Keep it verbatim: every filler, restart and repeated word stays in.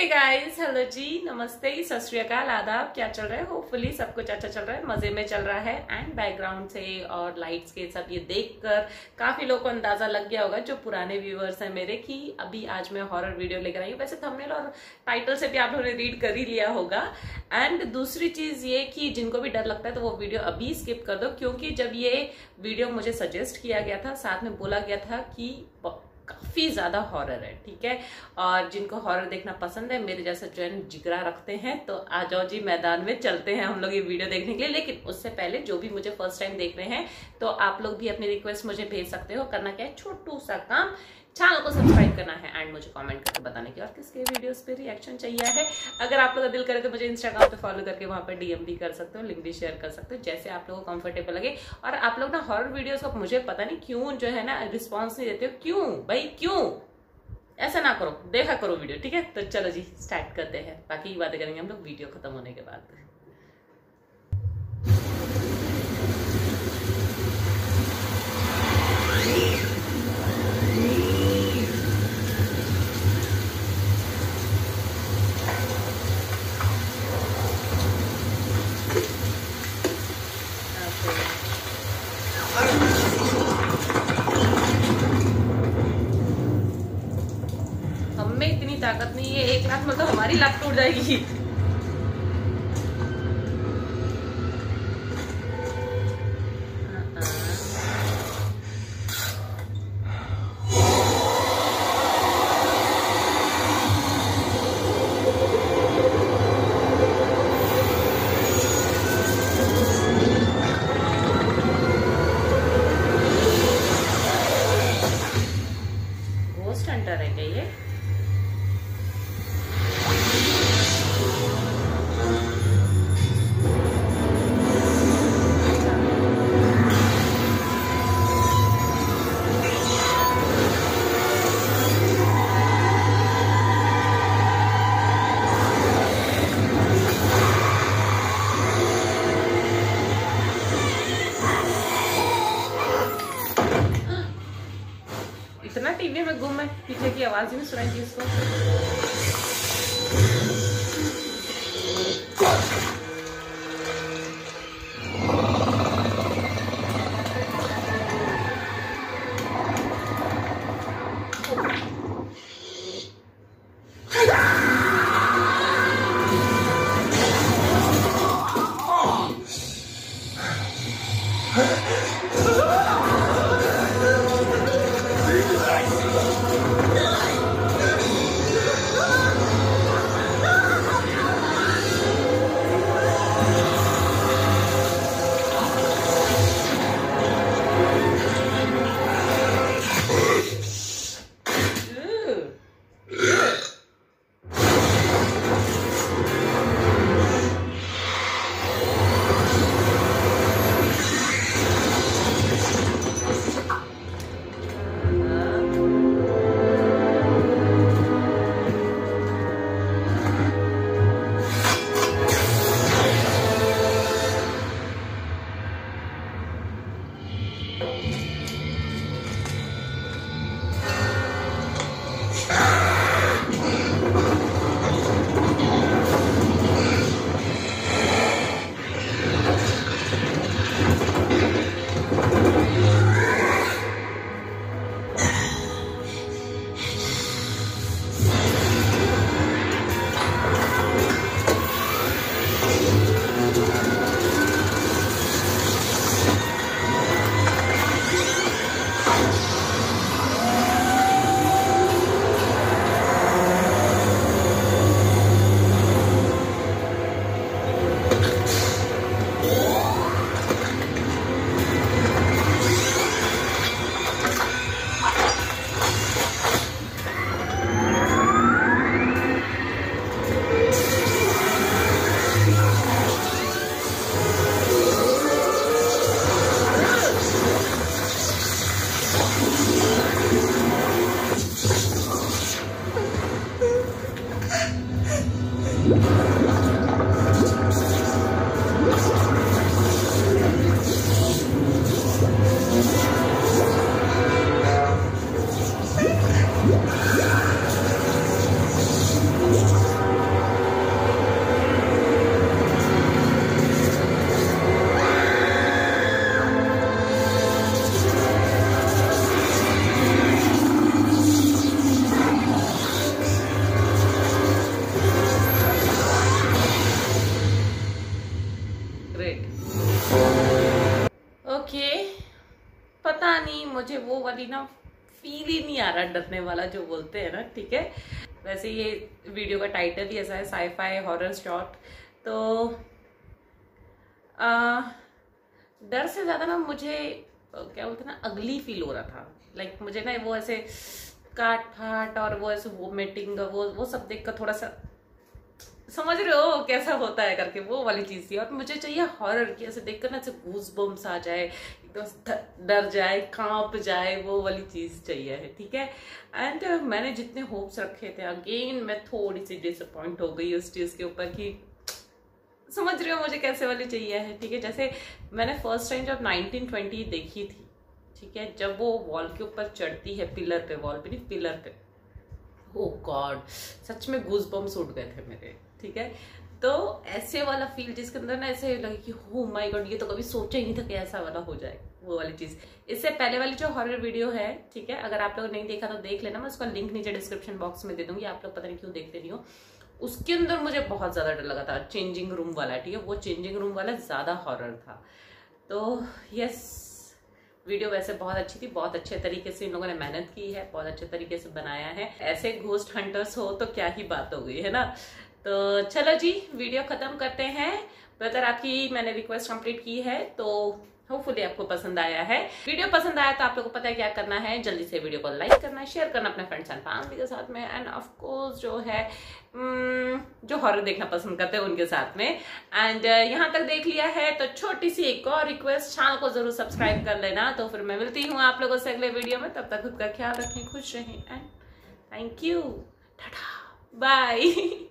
Hey guys, hello जी, नमस्ते, सत श्री अकाल, आदाब। क्या चल रहा है? होपफुली सब कुछ अच्छा चल रहा है, मजे में चल रहा है। एंड बैकग्राउंड से और लाइट्स के सब ये देखकर काफी लोगों को अंदाजा लग गया होगा, जो पुराने व्यूअर्स हैं मेरे, कि अभी आज मैं हॉरर वीडियो लेकर आई हूँ। वैसे थंबनेल और टाइटल से भी आप लोगों ने रीड कर ही लिया होगा। एंड दूसरी चीज ये कि जिनको भी डर लगता है तो वो वीडियो अभी स्किप कर दो, क्योंकि जब ये वीडियो मुझे सजेस्ट किया गया था, साथ में बोला गया था कि काफी ज्यादा हॉरर है, ठीक है। और जिनको हॉरर देखना पसंद है, मेरे जैसा जो है जिगरा रखते हैं, तो आ जाओ जी, मैदान में चलते हैं हम लोग ये वीडियो देखने के लिए। लेकिन उससे पहले जो भी मुझे फर्स्ट टाइम देख रहे हैं, तो आप लोग भी अपनी रिक्वेस्ट मुझे भेज सकते हो। करना क्या है, छोटू सा काम, चैनल को सब्सक्राइब करना है एंड मुझे कमेंट करके बताने की और किसके वीडियोस पे रिएक्शन चाहिए है। अगर आप लोग का दिल करे तो मुझे इंस्टाग्राम पे फॉलो करके वहां पे डीएम भी कर सकते हो, लिंक भी शेयर कर सकते हो, जैसे आप लोगों को कंफर्टेबल लगे। और आप लोग ना हॉरर वीडियोस को मुझे पता नहीं क्यों जो है ना रिस्पॉन्स नहीं देते हो, क्यों भाई, क्यों ऐसा ना करो, देखा करो वीडियो, ठीक है। तो चलो जी स्टार्ट करते हैं, बाकी की बातें करेंगे हम लोग वीडियो खत्म होने के बाद। हमें इतनी ताकत नहीं है, एक लाख मतलब हमारी लाख टूट जाएगी। घोस्ट हंटर है क्या ये? इतना टीवी में गुम है, पीछे की आवाज ही नहीं सुनाई थी इसको। वाली ना फील ही नहीं आ रहा, डरने वाला जो बोलते हैं ना, ठीक है। वैसे ये वीडियो का टाइटल ही ऐसा है, साई-फाई हॉरर शॉट। तो आ, डर से ज्यादा ना मुझे क्या बोलते हैं ना, अगली फील हो रहा था। लाइक मुझे ना वो ऐसे काट फाट और वो ऐसे वोमिटिंग वो वो सब देख कर थोड़ा सा, समझ रहे हो कैसा होता है करके, वो वाली चीज थी। और मुझे चाहिए हॉरर की, ऐसे देखकर ना ऐसे गूज बम्स आ जाए, एकदम डर जाए, कांप जाए, वो वाली चीज चाहिए है, ठीक है। एंड uh, मैंने जितने होप्स रखे थे, अगेन मैं थोड़ी सी डिसअपॉइंट हो गई उस चीज के ऊपर कि समझ रहे हो मुझे कैसे वाली चाहिए है, ठीक है। जैसे मैंने फर्स्ट टाइम जब नाइनटीन ट्वेंटी देखी थी, ठीक है, जब वो वॉल के ऊपर चढ़ती है, पिलर पे, वॉल पे नहीं पिलर पे, ओ गॉड सच में गूज बम्स उठ गए थे मेरे, ठीक है। तो ऐसे वाला फील जिसके अंदर ना ऐसे लगे कि हो माय गॉड, ये तो कभी सोचा ही नहीं था कि ऐसा वाला हो जाए, वो वाली चीज। इससे पहले वाली जो हॉरर वीडियो है, ठीक है, अगर आप लोगों ने नहीं देखा तो देख लेना, मैं उसका लिंक नीचे डिस्क्रिप्शन बॉक्स में दे दूंगी, आप लोग पता नहीं क्यों देखते नहीं हो। उसके अंदर मुझे बहुत ज्यादा डर लगा था, चेंजिंग रूम वाला, ठीक है, वो चेंजिंग रूम वाला ज्यादा हॉरर था। तो यस, वीडियो वैसे बहुत अच्छी थी, बहुत अच्छे तरीके से इन लोगों ने मेहनत की है, बहुत अच्छे तरीके से बनाया है। ऐसे घोस्ट हंटर्स हो तो क्या ही बात हो गई है ना। तो चलो जी, वीडियो खत्म करते हैं। ब्रदर आपकी मैंने रिक्वेस्ट कंप्लीट की है, तो होपफुली आपको पसंद आया है। वीडियो पसंद आया तो आप लोगों को पता है क्या करना है, जल्दी से वीडियो को लाइक करना है, शेयर करना अपने फ्रेंड्स एंड फैमिली के साथ में, एंड ऑफ कोर्स जो है जो हॉरर देखना पसंद करते हैं उनके साथ में। एंड यहाँ तक देख लिया है तो छोटी सी एक और रिक्वेस्ट, चैनल को जरूर सब्सक्राइब कर लेना। तो फिर मैं मिलती हूँ आप लोगों से अगले वीडियो में, तब तक खुद का ख्याल रखें, खुश रहें, and thank you, tata, bye.